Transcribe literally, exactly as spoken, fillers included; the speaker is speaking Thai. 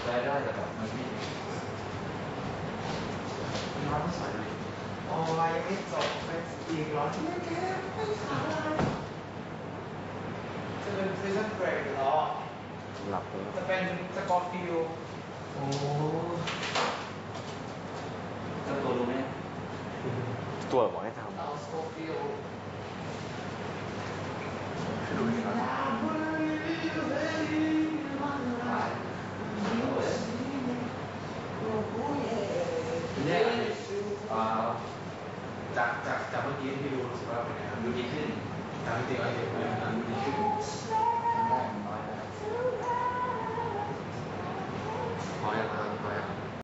ช้ได้แต่แบบมันไม่น้องไม่สวยเลยโอ้ยยังไม่จบไปอีกร้อนที่แค่ไม่ทานจะเป็นพรีเซนเบรกเหรอหลับแล้วจะเป็นสกอร์ฟิลโอ้เจ้าตัวรู้ไหมตัวบอกให้ทำเอาสกอร์ฟิลรู้ไหมครับเนี่ยอ่าจากจากจากเมื่อกี้ที่ดูรู้สึกว่าเป็นไงครับดูดีขึ้นจากจริงๆเราเห็นเลยนะดูดีขึ้นแรกน้อย